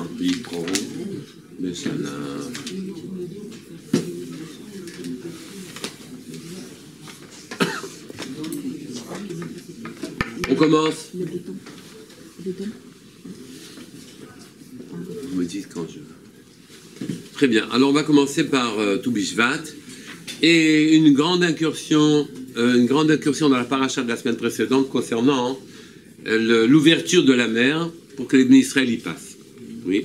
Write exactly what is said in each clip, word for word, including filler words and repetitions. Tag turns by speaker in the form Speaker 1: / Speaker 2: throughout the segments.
Speaker 1: il prend, mais ça n'a... On commence. Vous me dites quand je... Très bien. Alors on va commencer par euh, Tou Bishvat et une grande incursion, euh, une grande incursion dans la paracha de la semaine précédente concernant euh, l'ouverture de la mer pour que les Bnei Israël y passent. Oui.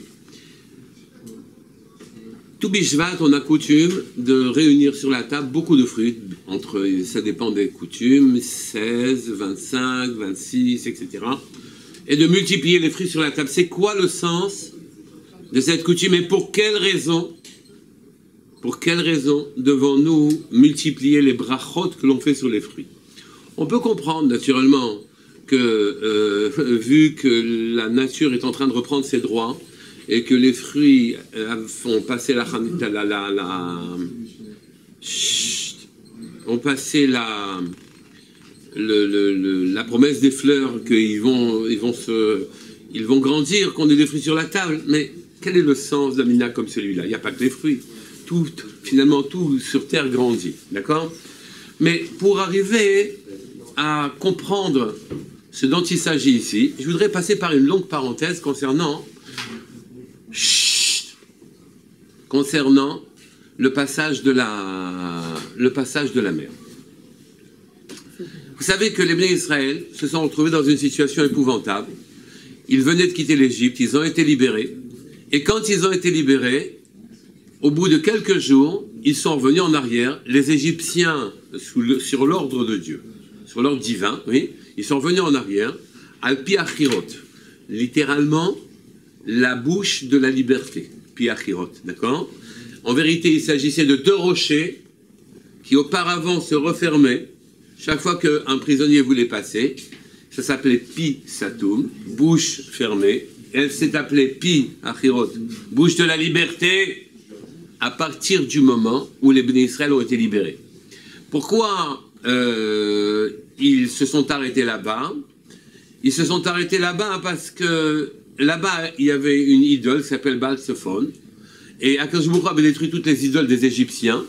Speaker 1: Tou Bishvat, on a coutume de réunir sur la table beaucoup de fruits. Entre, ça dépend des coutumes, seize, vingt-cinq, vingt-six, et cetera. Et de multiplier les fruits sur la table. C'est quoi le sens de cette coutume et pour quelle raison, pour quelle raison devons-nous multiplier les brachot que l'on fait sur les fruits? On peut comprendre naturellement que, euh, vu que la nature est en train de reprendre ses droits et que les fruits euh, font passer la, la, la, la, la chut, ont passé la, le, le, le, la promesse des fleurs qu'ils vont, ils vont, se, ils vont grandir, qu'on ait des fruits sur la table, mais quel est le sens d'un mina comme celui-là? Il n'y a pas que les fruits. Tout, finalement, tout sur Terre grandit. D'accord? Mais pour arriver à comprendre ce dont il s'agit ici, je voudrais passer par une longue parenthèse concernant, chut, concernant le passage de la, le passage de la mer. Vous savez que les Bnei Israël se sont retrouvés dans une situation épouvantable. Ils venaient de quitter l'Égypte, ils ont été libérés. Et quand ils ont été libérés, au bout de quelques jours, ils sont revenus en arrière. Les Égyptiens, sous le, sur l'ordre de Dieu, sur l'ordre divin, oui, ils sont revenus en arrière, al-pi achirot, littéralement, la bouche de la liberté, pi achirot, d'accord? En vérité, il s'agissait de deux rochers qui auparavant se refermaient chaque fois qu'un prisonnier voulait passer. Ça s'appelait pi satum, bouche fermée. Elle s'est appelée Pi Achirot, bouche de la liberté, à partir du moment où les Bnei Israël ont été libérés. Pourquoi euh, ils se sont arrêtés là-bas? Ils se sont arrêtés là-bas parce que là-bas, il y avait une idole qui s'appelle Baal Tzephon, et Akadosh Baruch Hu avait détruit toutes les idoles des Égyptiens,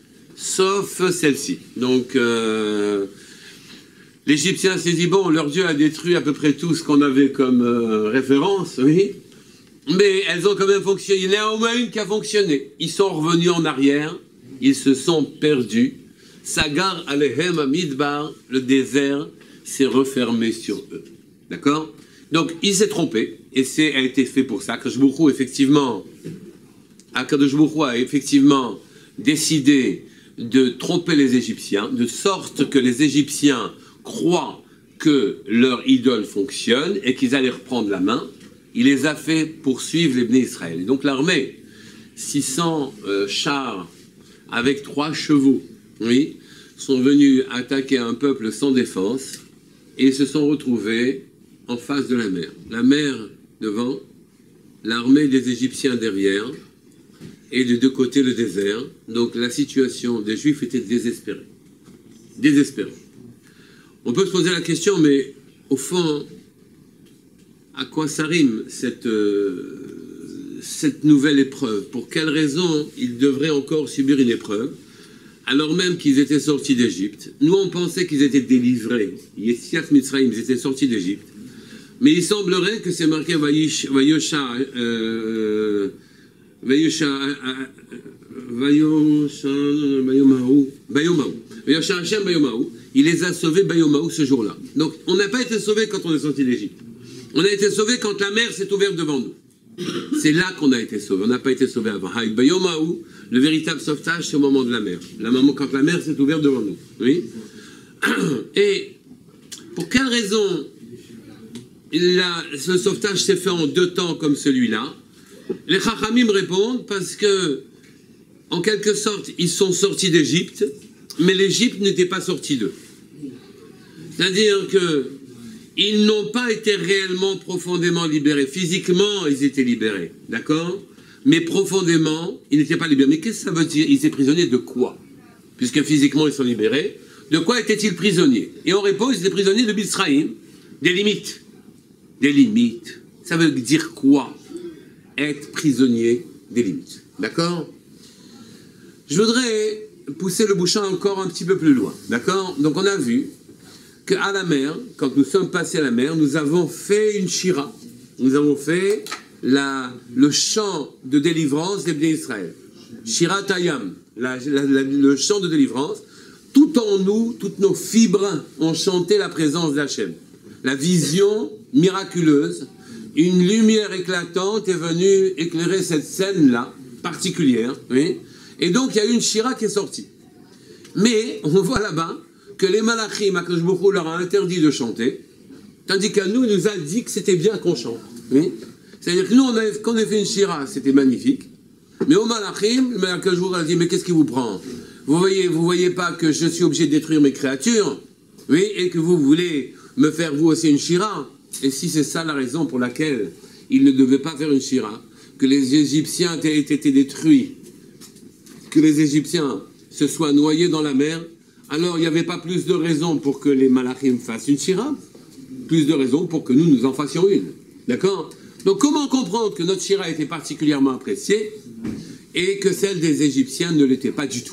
Speaker 1: sauf celle-ci. Donc... Euh, L'Égyptien s'est dit, bon, leur Dieu a détruit à peu près tout ce qu'on avait comme euh, référence, oui, mais elles ont quand même fonctionné. Il y en a au moins une qui a fonctionné. Ils sont revenus en arrière, ils se sont perdus. Sagar alehem amidbar, le désert s'est refermé sur eux. D'accord? Donc, il s'est trompé, et c'est a été fait pour ça. Akadosh Baruch Hu, effectivement, Akadosh Baruch Hu a effectivement décidé de tromper les Égyptiens, de sorte que les Égyptiens croient que leur idole fonctionne et qu'ils allaient reprendre la main. Il les a fait poursuivre les Bnei Israël. Et donc l'armée, six cents euh, chars avec trois chevaux, oui, sont venus attaquer un peuple sans défense et se sont retrouvés en face de la mer. La mer devant, l'armée des Égyptiens derrière et de deux côtés le désert. Donc la situation des Juifs était désespérée. Désespérée. On peut se poser la question, mais au fond, à quoi ça rime cette, euh, cette nouvelle épreuve? Pour quelle raison ils devraient encore subir une épreuve, alors même qu'ils étaient sortis d'Égypte? Nous, on pensait qu'ils étaient délivrés. Yetziat Mitzrayim, ils étaient sortis d'Égypte. Mais il semblerait que c'est marqué Vayosha, euh, Vayosha, Vayosha, Bayomahu, Bayomahu, Vayosha Hashem Bayomahu. Il les a sauvés Bayomahu ce jour-là. Donc, on n'a pas été sauvés quand on est sorti d'Égypte. On a été sauvés quand la mer s'est ouverte devant nous. C'est là qu'on a été sauvés. On n'a pas été sauvés avant. Bayomahu, le véritable sauvetage, c'est au moment de la mer. La maman, quand la mer s'est ouverte devant nous. Oui. Et pour quelle raison la, ce sauvetage s'est fait en deux temps comme celui-là? Les Chachamim répondent parce que, en quelque sorte, ils sont sortis d'Égypte, mais l'Égypte n'était pas sortie d'eux. C'est-à-dire qu'ils n'ont pas été réellement profondément libérés. Physiquement, ils étaient libérés, d'accord? Mais profondément, ils n'étaient pas libérés. Mais qu'est-ce que ça veut dire? Ils étaient prisonniers de quoi? Puisque physiquement, ils sont libérés. De quoi étaient-ils prisonniers? Et on répond, ils étaient prisonniers de Mitzrayim, des limites. Des limites. Ça veut dire quoi? être prisonnier des limites. D'accord? Je voudrais pousser le bouchon encore un petit peu plus loin. D'accord? Donc on a vu qu'à la mer, quand nous sommes passés à la mer, nous avons fait une shira. Nous avons fait la, le chant de délivrance des Bnei Israël. Shira Tayam, la, la, la, le chant de délivrance. Tout en nous, toutes nos fibres ont chanté la présence d'Hachem. La vision miraculeuse, une lumière éclatante est venue éclairer cette scène-là, particulière. Oui. Et donc il y a eu une shira qui est sortie. Mais on voit là-bas que les malachim, Akadosh Baruch Hu leur a interdit de chanter, tandis qu'à nous, il nous a dit que c'était bien qu'on chante. Oui. C'est-à-dire que nous, on a, quand on a fait une shira, c'était magnifique. Mais au malachim, le Akadosh Baruch Hu a dit, mais qu'est-ce qui vous prend? Vous voyez, vous voyez pas que je suis obligé de détruire mes créatures, oui, et que vous voulez me faire vous aussi une shira. Et si c'est ça la raison pour laquelle il ne devait pas faire une shira, que les Égyptiens aient été détruits, que les Égyptiens se soient noyés dans la mer, alors il n'y avait pas plus de raisons pour que les malachim fassent une shira, plus de raisons pour que nous nous en fassions une. D'accord? Donc comment comprendre que notre shira était particulièrement appréciée et que celle des Égyptiens ne l'était pas du tout?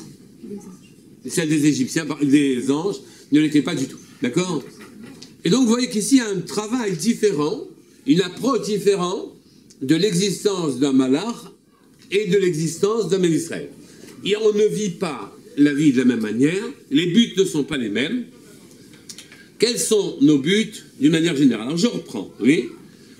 Speaker 1: Celle des Égyptiens, des anges, ne l'était pas du tout. D'accord? Et donc vous voyez qu'ici il y a un travail différent, une approche différente de l'existence d'un malach et de l'existence d'un Israël. Et on ne vit pas la vie de la même manière, les buts ne sont pas les mêmes. Quels sont nos buts d'une manière générale? Alors je reprends, oui.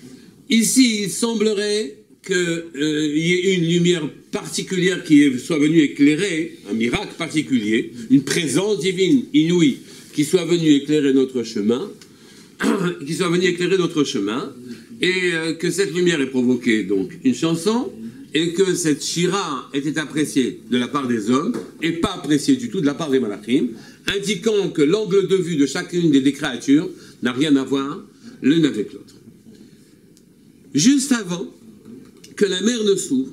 Speaker 1: Ici, il semblerait qu'il euh, y ait une lumière particulière qui soit venue éclairer, un miracle particulier, une présence divine inouïe qui soit venue éclairer notre chemin, qui soit venue éclairer notre chemin, et euh, que cette lumière ait provoqué donc une chanson, et que cette shira était appréciée de la part des hommes, et pas appréciée du tout de la part des malachim, indiquant que l'angle de vue de chacune des, des créatures n'a rien à voir l'une avec l'autre. Juste avant que la mer ne s'ouvre,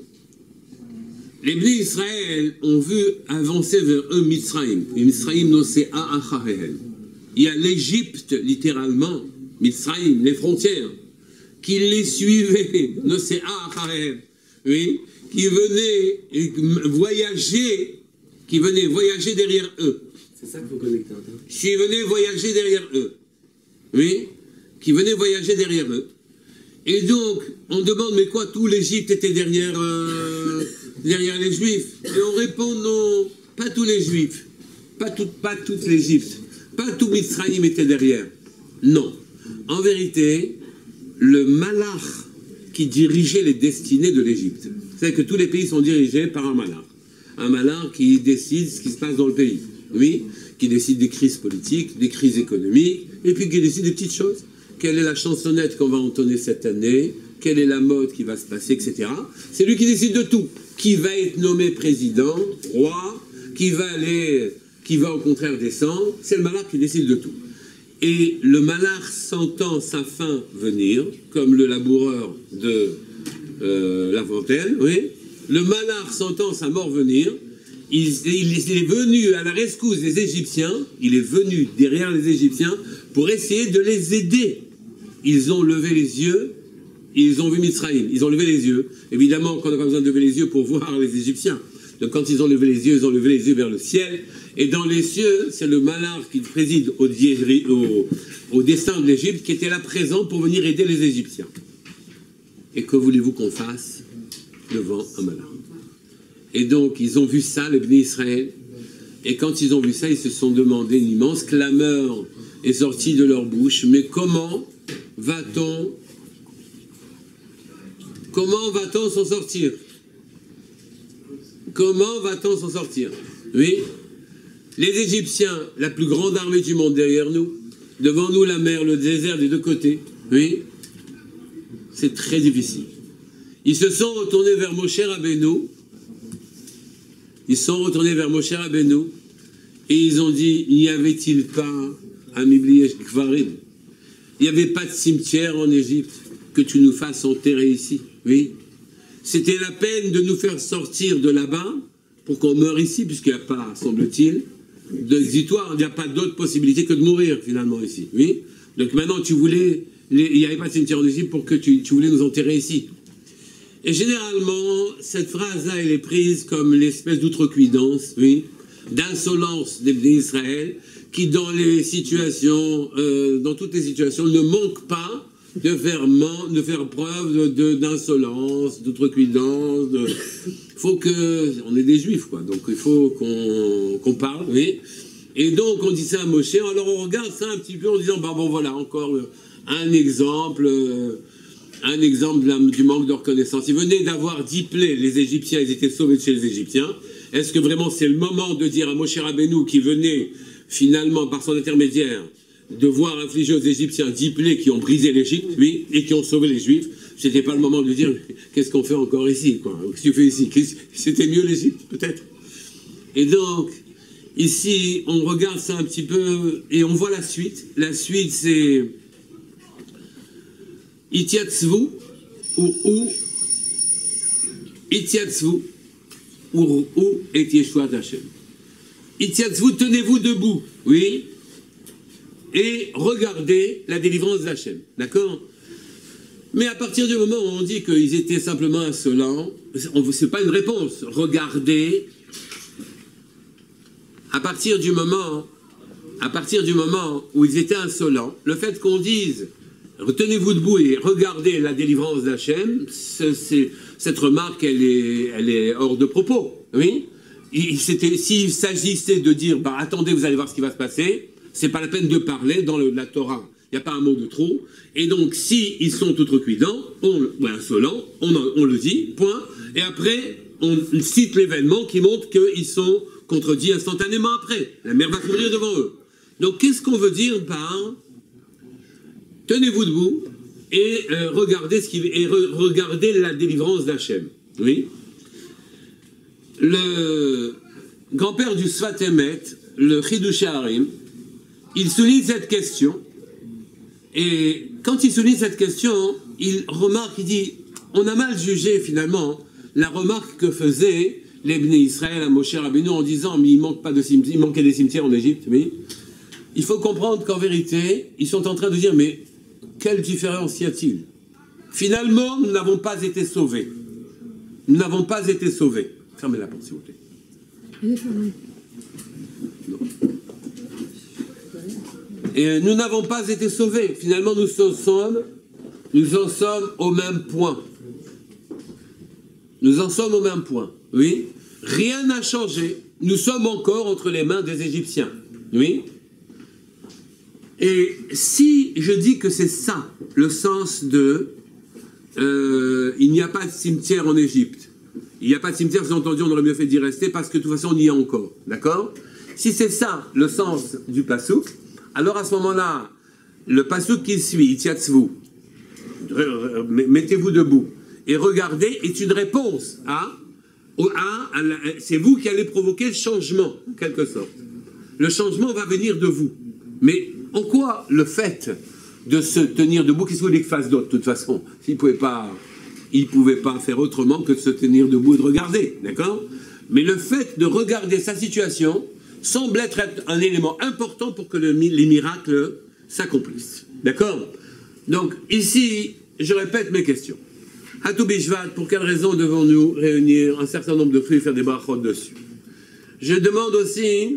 Speaker 1: les Bnei Israël ont vu avancer vers eux Mitzrayim. Mitzrayim nosea acharehem. Il y a l'Égypte, littéralement, Mitzrayim, les frontières, qui les suivaient, nosea acharehem, oui, qui venaient voyager, qui venaient voyager derrière eux.
Speaker 2: C'est ça qu'il faut connecter.
Speaker 1: Qui venaient voyager derrière eux. Oui, qui venaient voyager derrière eux. Et donc, on demande, mais quoi, tout l'Égypte était derrière, euh, derrière les Juifs? Et on répond, non, pas tous les Juifs, pas, tout, pas toute l'Égypte, pas tout Mitzrayim était derrière. Non. En vérité, le malach qui dirigeait les destinées de l'Égypte, c'est que tous les pays sont dirigés par un malach. Un malach qui décide ce qui se passe dans le pays, oui, qui décide des crises politiques, des crises économiques, et puis qui décide des petites choses. Quelle est la chansonnette qu'on va entonner cette année? Quelle est la mode qui va se passer, et cetera. C'est lui qui décide de tout. Qui va être nommé président, roi, qui va aller, qui va au contraire descendre. C'est le malach qui décide de tout. Et le malach sentant sa fin venir, comme le laboureur de euh, La Fontaine, oui, le malach sentant sa mort venir, il, il, il est venu à la rescousse des Égyptiens, il est venu derrière les Égyptiens pour essayer de les aider. Ils ont levé les yeux, ils ont vu Mitzrayim, ils ont levé les yeux. Évidemment qu'on n'a pas besoin de lever les yeux pour voir les Égyptiens. Donc quand ils ont levé les yeux, ils ont levé les yeux vers le ciel. Et dans les cieux, c'est le malach qui préside au, au, au destin de l'Égypte qui était là présent pour venir aider les Égyptiens. Et que voulez-vous qu'on fasse devant un malach? Et donc ils ont vu ça, les Bnei Israël. Et quand ils ont vu ça, ils se sont demandé, une immense clameur est sortie de leur bouche. Mais comment va-t-on Comment va-t-on s'en sortir? Comment va-t-on s'en sortir? Oui. Les Égyptiens, la plus grande armée du monde derrière nous, devant nous la mer, le désert des deux côtés. Oui. C'est très difficile. Ils se sont retournés vers Moshe Rabbeinu. Ils sont retournés vers Moshe Rabbeinu et ils ont dit, n'y avait-il pas un Mibliyesh Kvarim? Il n'y avait pas de cimetière en Égypte que tu nous fasses enterrer ici. Oui. C'était la peine de nous faire sortir de là-bas pour qu'on meure ici, puisqu'il n'y a pas, semble-t-il, d'exitoire. Il n'y a pas d'autre possibilité que de mourir, finalement, ici. Oui. Donc maintenant, tu voulais... Les, il n'y avait pas de cimetière en Égypte pour que tu, tu voulais nous enterrer ici. Et généralement, cette phrase-là, elle est prise comme l'espèce d'outrecuidance, oui, d'insolence des d'Israël, qui dans les situations, euh, dans toutes les situations, ne manque pas de faire, man, de faire preuve d'insolence, de, d'outrecuidance. De... Il faut que... On est des juifs, quoi, donc il faut qu'on qu'on parle, oui. Et donc on dit ça à Moshe, alors on regarde ça un petit peu en disant, bah bon voilà, encore un exemple... Euh, Un exemple la, du manque de reconnaissance. Ils venaient d'avoir dix plaies, les Égyptiens, ils étaient sauvés de chez les Égyptiens. Est-ce que vraiment c'est le moment de dire à Moshe Rabbeinu, qui venait finalement par son intermédiaire de voir infliger aux Égyptiens dix plaies qui ont brisé l'Égypte, oui, et qui ont sauvé les Juifs, c'était pas le moment de lui dire qu'est-ce qu'on fait encore ici, quoi. Qu'est-ce que tu fais ici? C'était mieux l'Égypte, peut-être. Et donc, ici, on regarde ça un petit peu et on voit la suite. La suite, c'est Itiatzvu ou ou Itiatzvu ou ou et Yeshua Hashem. Itiatzvu, tenez-vous debout, oui, et regardez la délivrance d'Hachem, d'accord? Mais à partir du moment où on dit qu'ils étaient simplement insolents, c'est pas une réponse. Regardez, à partir du moment, à partir du moment où ils étaient insolents, le fait qu'on dise tenez-vous debout et regardez la délivrance d'Hachem, cette remarque, elle est, elle est hors de propos. Oui, s'il s'agissait de dire, bah, attendez, vous allez voir ce qui va se passer, c'est pas la peine de parler dans le, la Torah. Il n'y a pas un mot de trop. Et donc, si ils sont outrecuidants, on, ou insolents, on, on le dit, point. Et après, on cite l'événement qui montre qu'ils sont contredits instantanément après. La mer va courir devant eux. Donc, qu'est-ce qu'on veut dire par tenez-vous debout et euh, regardez ce qui et re, regardez la délivrance d'Hachem. Oui. Le grand-père du Sfat Emet, le Chidush Harim, il souligne cette question. Et quand il souligne cette question, il remarque, il dit, on a mal jugé finalement la remarque que faisaient les Bnei Israël à Moshe Rabbeinu en disant, mais il manque pas de cimetière, il manquait des cimetières en Égypte. Oui. Il faut comprendre qu'en vérité, ils sont en train de dire, mais quelle différence y a-t-il? Finalement, nous n'avons pas été sauvés. Nous n'avons pas été sauvés. Fermez la porte, s'il vous plaît. Non. Et nous n'avons pas été sauvés. Finalement, nous en sommes, nous en sommes au même point. Nous en sommes au même point. Oui. Rien n'a changé. Nous sommes encore entre les mains des Égyptiens. Oui. Et si je dis que c'est ça, le sens de euh, il n'y a pas de cimetière en Égypte, il n'y a pas de cimetière, j'ai entendu, on aurait mieux fait d'y rester parce que de toute façon on y est encore, d'accord? Si c'est ça le sens du pasouk, alors à ce moment-là, le pasouk qui suit, Itiatzvu, mettez-vous debout et regardez, est une réponse à, à, à la, c'est vous qui allez provoquer le changement, en quelque sorte. Le changement va venir de vous. Mais en quoi le fait de se tenir debout, qu'est-ce que vous voulez qu'il fasse d'autre, de toute façon? S'il ne pouvait pas, il pouvait pas faire autrement que de se tenir debout et de regarder, d'accord? Mais le fait de regarder sa situation semble être un élément important pour que le, les miracles s'accomplissent, d'accord? Donc, ici, je répète mes questions. À Tou Bishvat, pour quelle raison devons-nous réunir un certain nombre de fruits et faire des brachot dessus? Je demande aussi...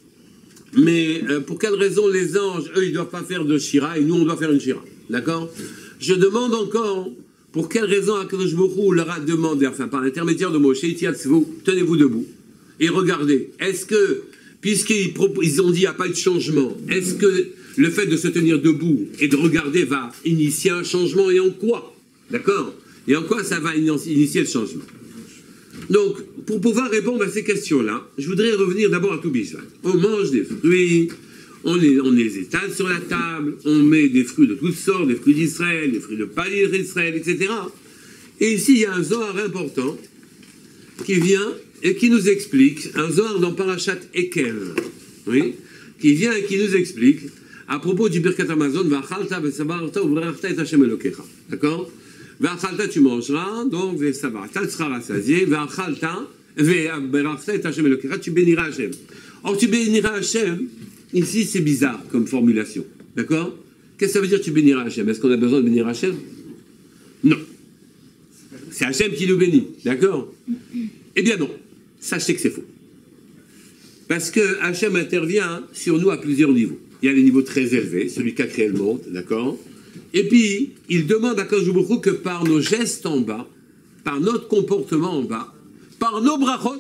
Speaker 1: Mais euh, pour quelle raison les anges, eux, ils ne doivent pas faire de shira et nous, on doit faire une shira? D'accord? Je demande encore pour quelle raison Akadosh Baruch Hu leur a demandé, enfin par l'intermédiaire de Moshe, tenez-vous debout et regardez. Est-ce que, puisqu'ils ils ont dit qu'il n'y a pas eu de changement, est-ce que le fait de se tenir debout et de regarder va initier un changement et en quoi? D'accord? Et en quoi ça va initier le changement? Donc, pour pouvoir répondre à ces questions-là, je voudrais revenir d'abord à Tou Bishvat. On mange des fruits, on les, on les étale sur la table, on met des fruits de toutes sortes, des fruits d'Israël, des fruits de palier d'Israël, et cetera. Et ici, il y a un Zohar important qui vient et qui nous explique, un Zohar dans Parashat Ekev, oui, qui vient et qui nous explique, à propos du Birkat Hamazon, V'achalta v'sabarta u'vrachta et Hashem Elokecha. D'accord? V'achalta, tu mangeras, donc v'sabarta, tu seras rassasié, v'achalta, v'berachta et Hashem Elokecha, tu béniras Hashem. Or, tu béniras Hashem, ici c'est bizarre comme formulation. D'accord? Qu'est-ce que ça veut dire tu béniras Hashem? Est-ce qu'on a besoin de bénir Hashem? Non. c'est Hachem qui nous bénit, d'accord? Eh bien non, sachez que c'est faux. Parce que Hachem intervient sur nous à plusieurs niveaux. Il y a les niveaux très élevés, celui qui a créé le monde, d'accord? Et puis, il demande à Kadosh Baruch Hu que par nos gestes en bas, par notre comportement en bas, par nos brachot,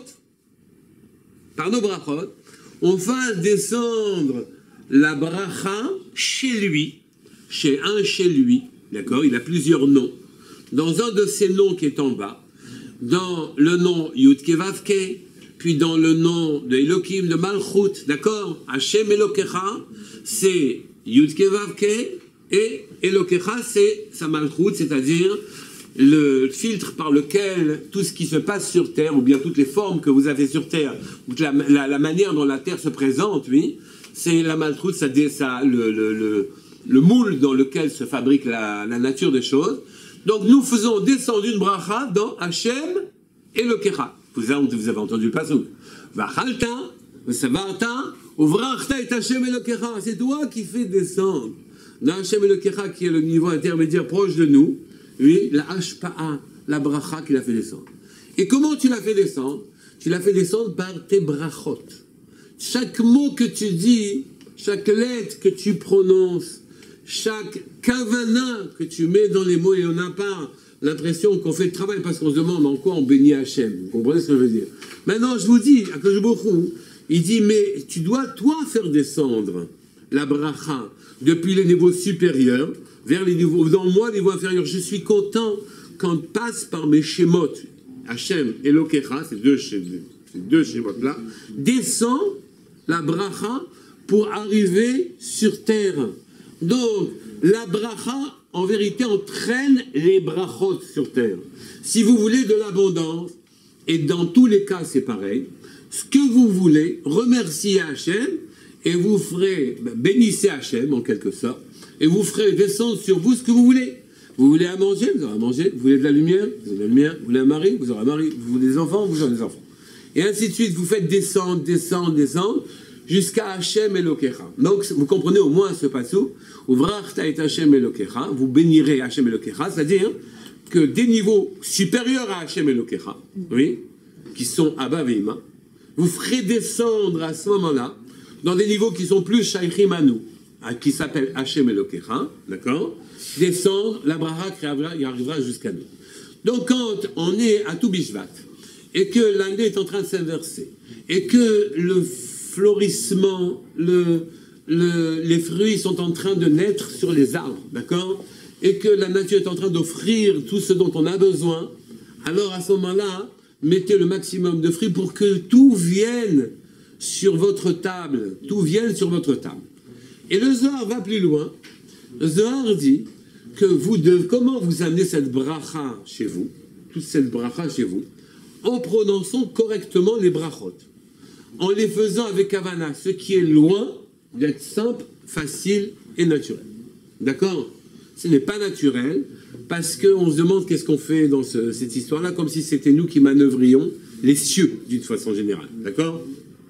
Speaker 1: par nos brachot, on fasse descendre la bracha chez lui, chez un chez lui, d'accord? Il a plusieurs noms. Dans un de ces noms qui est en bas, dans le nom Yud Ke Vav Ke, puis dans le nom de Elohim, de Malchut, d'accord? Hashem Elokecha, c'est Yud Ke Vav Ke, et Elokecha, c'est sa Malchut, c'est-à-dire le filtre par lequel tout ce qui se passe sur Terre, ou bien toutes les formes que vous avez sur Terre, ou la, la, la manière dont la Terre se présente, oui, c'est la Malchut, ça, ça, le, le, le, le moule dans lequel se fabrique la, la nature des choses. Donc nous faisons descendre une bracha dans Hashem Elokecha. Vous avez, vous avez entendu le passage. Vachalta, Savarta, Uvrachta et Hashem Elokecha. C'est toi qui fais descendre dans Hashem Elokecha, qui est le niveau intermédiaire proche de nous, oui, la Hashpa'a, la bracha qu'il a fait descendre. Et comment tu l'as fait descendre? Tu l'as fait descendre par tes brachot. Chaque mot que tu dis, chaque lettre que tu prononces, chaque kavana que tu mets dans les mots, et on n'a pas l'impression qu'on fait le travail parce qu'on se demande en quoi on bénit Hachem. Vous comprenez ce que je veux dire? Maintenant, je vous dis, à Kadosh Baruch Hu, il dit, mais tu dois, toi, faire descendre la bracha depuis les niveaux supérieurs vers les niveaux, dans moi, les niveaux inférieurs. Je suis content quand passe par mes shemot, Hachem et Elokecha, ces deux, ces deux shemot-là, descend la bracha pour arriver sur terre. Donc, la bracha, en vérité, entraîne les brachot sur terre. Si vous voulez de l'abondance, et dans tous les cas, c'est pareil, ce que vous voulez, remerciez Hachem, et vous ferez, ben, bénissez Hachem, en quelque sorte, et vous ferez descendre sur vous ce que vous voulez. Vous voulez à manger, vous aurez à manger. Vous voulez de la lumière, vous avez de la lumière. Vous voulez un mari, vous aurez un mari. Vous voulez des enfants, vous aurez des enfants. Et ainsi de suite, vous faites descendre, descendre, descendre, jusqu'à Hachem Elokecha. Donc, vous comprenez au moins ce passou. Uvrachta et Hachem Elokecha, vous bénirez Hachem Elokecha, c'est-à-dire que des niveaux supérieurs à Hachem Elokecha, oui, qui sont Abba Veima, vous ferez descendre à ce moment-là, dans des niveaux qui sont plus Shaychim à nous, qui s'appelle Hachem Elokecha, d'accord? Descendre, la bracha qui arrivera, il arrivera jusqu'à nous. Donc, quand on est à Tou Bishvat, et que l'année est en train de s'inverser, et que le florissement, le, le, les fruits sont en train de naître sur les arbres, d'accord? Et que la nature est en train d'offrir tout ce dont on a besoin, alors à ce moment-là, mettez le maximum de fruits pour que tout vienne sur votre table, tout vienne sur votre table. Et le Zohar va plus loin. Le Zohar dit que vous devez, comment vous amenez cette bracha chez vous, toute cette bracha chez vous, en prononçant correctement les brachot, en les faisant avec Havana, ce qui est loin d'être simple, facile et naturel. D'accord? Ce n'est pas naturel, parce qu'on se demande qu'est-ce qu'on fait dans ce, cette histoire-là, comme si c'était nous qui manœuvrions les cieux, d'une façon générale. D'accord?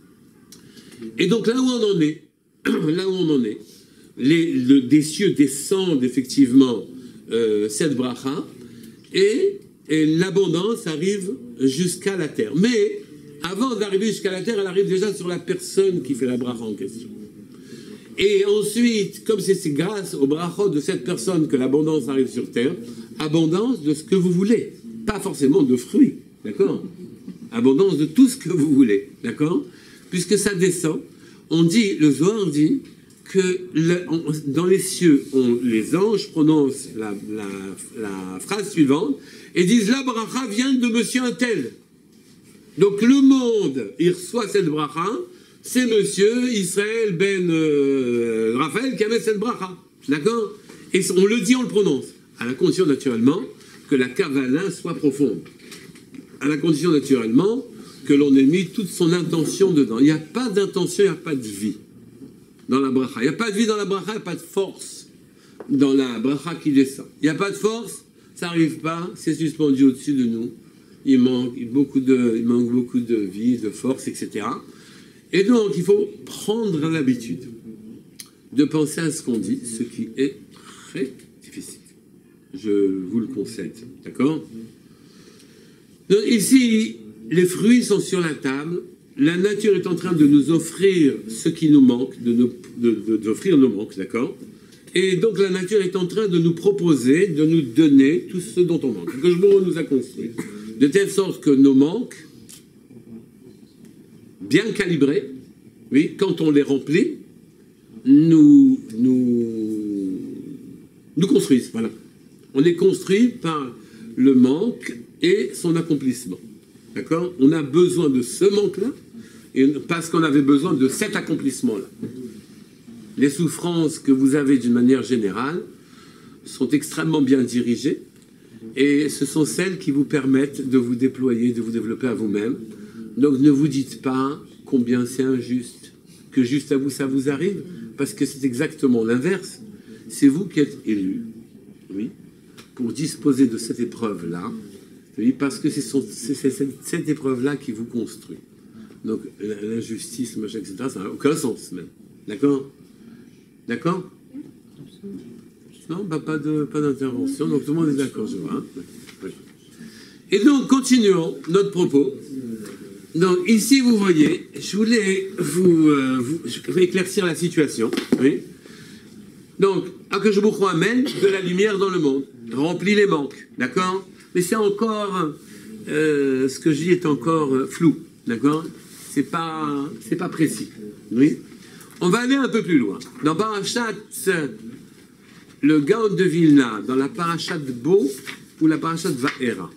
Speaker 1: Et donc là où on en est, là où on en est, les, le, des cieux descendent effectivement euh, cette bracha, et, et l'abondance arrive jusqu'à la terre. Mais avant d'arriver jusqu'à la terre, elle arrive déjà sur la personne qui fait la bracha en question. Et ensuite, comme c'est grâce au brachot de cette personne que l'abondance arrive sur terre, abondance de ce que vous voulez, pas forcément de fruits, d'accord? Abondance de tout ce que vous voulez, d'accord? Puisque ça descend, on dit, le Zohar dit que le, on, dans les cieux, on, les anges prononcent la, la, la phrase suivante et disent la bracha vient de monsieur un tel. Donc le monde, il reçoit cette bracha, c'est monsieur Israël ben euh, Raphaël qui avait cette bracha. D'accord? Et on le dit, on le prononce. À la condition naturellement que la kavala soit profonde. À la condition naturellement que l'on ait mis toute son intention dedans. Il n'y a pas d'intention, il n'y a pas de vie dans la bracha. Il n'y a pas de vie dans la bracha, il n'y a pas de force dans la bracha qui descend. Il n'y a pas de force, ça n'arrive pas, c'est suspendu au-dessus de nous. Il manque beaucoup de, il manque beaucoup de vie, de force, et cetera. Et donc, il faut prendre l'habitude de penser à ce qu'on dit, ce qui est très difficile. Je vous le concède, d'accord? Donc, ici, les fruits sont sur la table. La nature est en train de nous offrir ce qui nous manque, de nous, de, de, d'offrir nos manques, d'accord? Et donc la nature est en train de nous proposer, de nous donner tout ce dont on manque. Que je nous a construit. De telle sorte que nos manques, bien calibrés, oui, quand on les remplit, nous, nous, nous construisent. Voilà. On est construit par le manque et son accomplissement. D'accord? On a besoin de ce manque-là, parce qu'on avait besoin de cet accomplissement-là. Les souffrances que vous avez d'une manière générale sont extrêmement bien dirigées, et ce sont celles qui vous permettent de vous déployer, de vous développer à vous-même. Donc ne vous dites pas combien c'est injuste, que juste à vous ça vous arrive, parce que c'est exactement l'inverse. C'est vous qui êtes élu, oui, pour disposer de cette épreuve-là, oui, parce que c'est cette, cette épreuve-là qui vous construit. Donc l'injustice, machin, et cetera, ça n'a aucun sens même. D'accord? D'accord? Non, bah, pas de, pas d'intervention, donc tout le monde est d'accord, je vois. Hein, oui. Et donc, continuons notre propos. Donc, ici, vous voyez, je voulais vous, euh, vous je vais éclaircir la situation. Oui. Donc, Akadosh amène de la lumière dans le monde, remplit les manques, d'accord? Mais c'est encore, euh, ce que je dis est encore euh, flou, d'accord? C'est pas, c'est pas précis, oui. On va aller un peu plus loin. Dans Parashat, le Gaon de Vilna, dans la Parashat Bo ou la Parashat Va'era.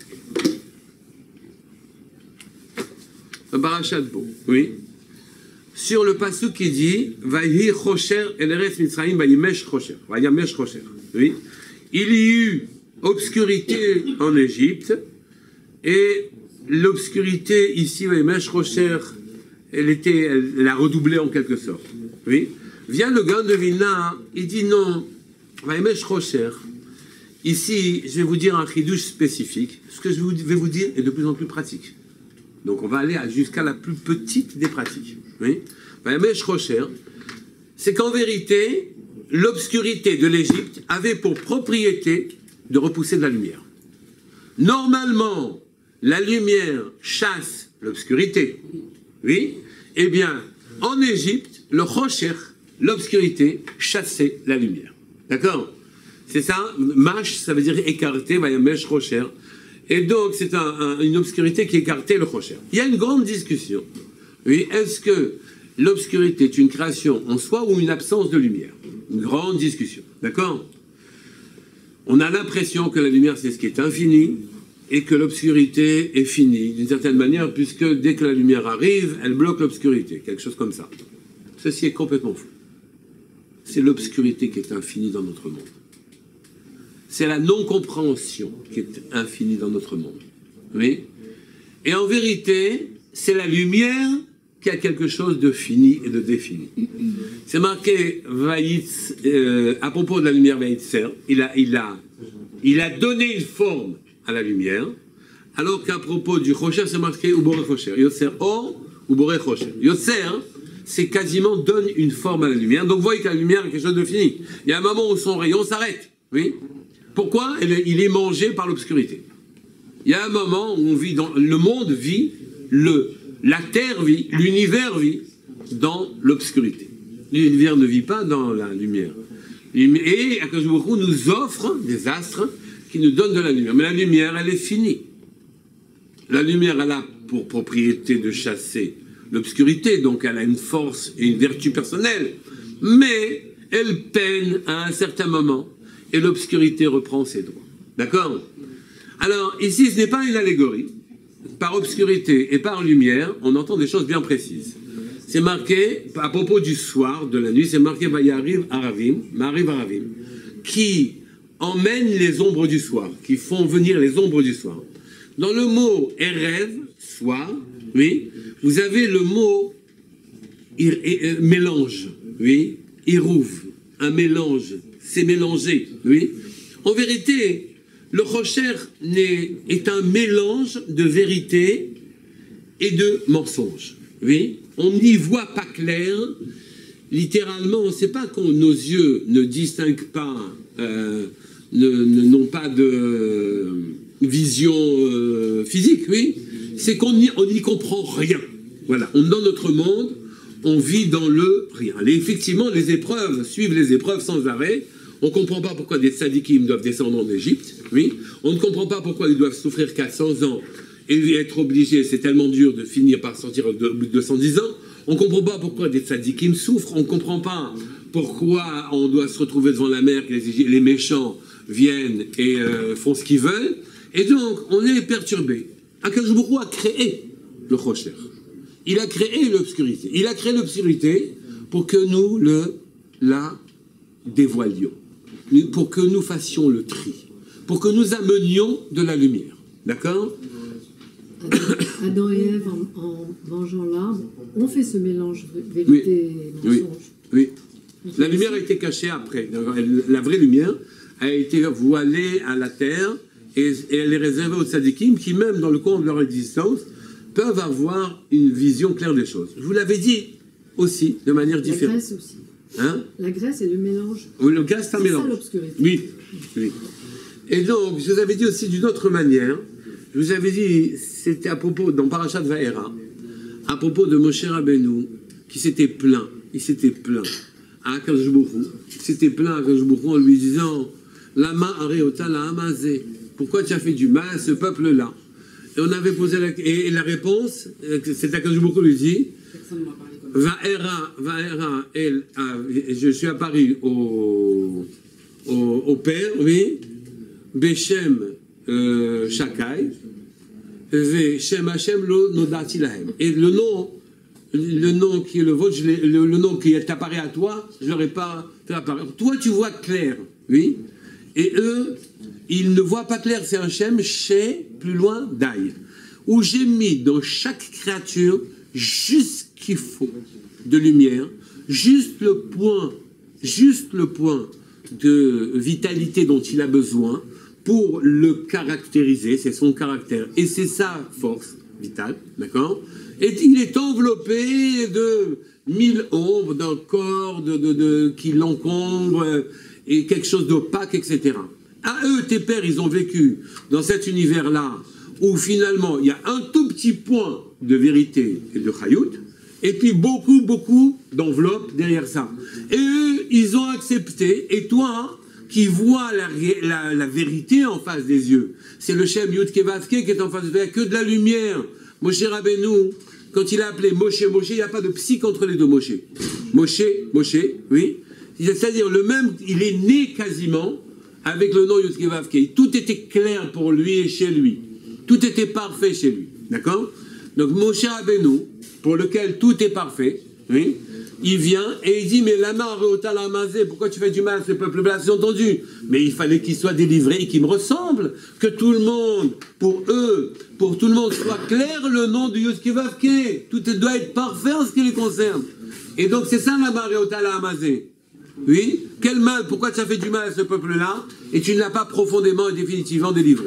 Speaker 1: Dans Parashat Bo, oui. Sur le passage qui dit Vayi Chosher Eleres Mitzrayim Vayimesh Chosher. Vayimesh Chosher. Oui. Il y eut obscurité en Égypte et l'obscurité ici, Vayimesh Chosher, elle, était, elle a redoublé en quelque sorte. Oui. Vient le Gaon de Vilna, il dit non, Vayimesh Chosher. Ici, je vais vous dire un chidouche spécifique. Ce que je vais vous dire est de plus en plus pratique. Donc on va aller jusqu'à la plus petite des pratiques. Oui. Vayimesh Chosher, c'est qu'en vérité, l'obscurité de l'Égypte avait pour propriété de repousser de la lumière. Normalement, la lumière chasse l'obscurité. Oui. Eh bien, en Égypte, le Chosher, l'obscurité, chassait la lumière. D'accord? C'est ça, Mash, ça veut dire écarter, Vayimesh Chosher. Et donc, c'est un, un, une obscurité qui écartait le Chosher. Il y a une grande discussion. Oui, est-ce que l'obscurité est une création en soi ou une absence de lumière? Une grande discussion. D'accord? On a l'impression que la lumière, c'est ce qui est infini, et que l'obscurité est finie, d'une certaine manière, puisque dès que la lumière arrive, elle bloque l'obscurité, quelque chose comme ça. Ceci est complètement faux. C'est l'obscurité qui est infinie dans notre monde. C'est la non-compréhension qui est infinie dans notre monde. Oui. Et en vérité, c'est la lumière qui a quelque chose de fini et de défini. C'est marqué Vaïtz, euh, à propos de la lumière Vaïtzer, il a, il, a, il a donné une forme à la lumière, alors qu'à propos du Chosher, c'est marqué Ubore Chosher. Yotzer Or, Ubore Chosher. Yotzer, c'est quasiment donne une forme à la lumière. Donc vous voyez que la lumière est quelque chose de fini. Il y a un moment où son rayon s'arrête. Oui. Pourquoi? Il est mangé par l'obscurité. Il y a un moment où on vit dans, le monde vit, le, la terre vit, l'univers vit dans l'obscurité. L'univers ne vit pas dans la lumière. Et Akadosh Baruch Hu nous offre des astres qui nous donnent de la lumière. Mais la lumière, elle est finie. La lumière, elle a pour propriété de chasser l'obscurité, donc elle a une force et une vertu personnelle. Mais elle peine à un certain moment. Et l'obscurité reprend ses droits. D'accord? Alors, ici, ce n'est pas une allégorie. Par obscurité et par lumière, on entend des choses bien précises. C'est marqué, à propos du soir, de la nuit, c'est marqué Vayariv Aravim, Mariv Aravim, qui emmène les ombres du soir, qui font venir les ombres du soir. Dans le mot Erev, soir, oui, vous avez le mot ir, ir, mélange, oui, Irouv, un mélange. C'est mélangé, oui. En vérité, le Chosher est un mélange de vérité et de mensonge, oui. On n'y voit pas clair, littéralement, c'est pas que nos yeux ne distinguent pas, euh, ne, ne, n'ont pas de, vision euh, physique, oui, c'est qu'on n'y comprend rien. Voilà, on, dans notre monde, on vit dans le rien. Et effectivement, les épreuves suivent les épreuves sans arrêt. On ne comprend pas pourquoi des tzadikim doivent descendre en Égypte, oui. On ne comprend pas pourquoi ils doivent souffrir quatre cents ans et être obligés, c'est tellement dur de finir par sortir au bout de deux cent dix ans. On ne comprend pas pourquoi des tzadikim souffrent. On ne comprend pas pourquoi on doit se retrouver devant la mer, que les, les méchants viennent et euh, font ce qu'ils veulent. Et donc, on est perturbé. Akadosh Baruch Hu a créé le Chosher. Il a créé l'obscurité. Il a créé l'obscurité pour que nous le, la dévoilions, pour que nous fassions le tri, pour que nous amenions de la lumière. D'accord ?
Speaker 2: Adam et Ève, en, en mangeant l'arbre, ont fait ce mélange vérité et mensonge.
Speaker 1: Oui, oui. La lumière a été cachée après. La vraie lumière a été voilée à la terre et, et elle est réservée aux tzadikim qui, même dans le cours de leur existence, peuvent avoir une vision claire des choses. Je vous l'avais dit aussi, de manière différente.
Speaker 2: La Grèce aussi.
Speaker 1: Hein?
Speaker 2: La Grèce est le mélange.
Speaker 1: Oui, le gaz, c'est un mélange.
Speaker 2: C'est ça l'obscurité.
Speaker 1: Oui, oui. Et donc, je vous avais dit aussi d'une autre manière, je vous avais dit, c'était à propos, dans Parashat Va'era, à propos de Moshe Rabbeinu, qui s'était plaint, il s'était plaint à Akadosh Baruch Hu, il s'était plaint à Akadosh Baruch Hu en lui disant, Lama areota la amazé, pourquoi tu as fait du mal à ce peuple-là? Et on avait posé la, et la réponse, c'est Akadosh Baruch Hu lui dit, Va'era, Va'era, elle, je suis à Paris au, au, au Père, oui, Beshem euh, Shakai, Shem Hashem lo nodati lahem. Et le nom, le nom qui est le vôtre, je le, le nom qui t'apparaît à toi, je ne l'aurais pas fait apparaître. Toi, tu vois clair, oui, et eux, ils ne voient pas clair. C'est un Shem, chez, plus loin, Dai, où j'ai mis dans chaque créature juste ce qu'il faut de lumière, juste le point, juste le point de vitalité dont il a besoin pour le caractériser, c'est son caractère, et c'est sa force vitale, d'accord? Et il est enveloppé de mille ombres, d'un corps de, de, de, qui l'encombre, et quelque chose d'opaque, et cetera. À eux, tes pères, ils ont vécu dans cet univers-là, où finalement, il y a un tout petit point de vérité et de chayout, et puis beaucoup, beaucoup d'enveloppes derrière ça. Et eux, ils ont accepté, et toi, qui vois la, la, la vérité en face des yeux. C'est le Shem Yud Kevavke qui est en face de toi, que de la lumière. Moshe Rabbeinu, quand il a appelé Moshe, Moshe, il n'y a pas de psyche entre les deux Moshe. Moshe, Moshe, oui. C'est-à-dire, le même, il est né quasiment avec le nom Yud Kevavke. Tout était clair pour lui et chez lui. Tout était parfait chez lui. D'accord? Donc, Moshe Rabbeinu, pour lequel tout est parfait, oui, il vient et il dit, mais lama areota la amazé, pourquoi tu fais du mal à ce peuple-là? C'est entendu. Mais il fallait qu'il soit délivré et qu'il me ressemble. Que tout le monde, pour eux, pour tout le monde, soit clair le nom de Yud Kevavke. Tout doit être parfait en ce qui les concerne. Et donc c'est ça lama areota la amazé. Oui? Quel mal? Pourquoi tu as fait du mal à ce peuple-là et tu ne l'as pas profondément et définitivement délivré?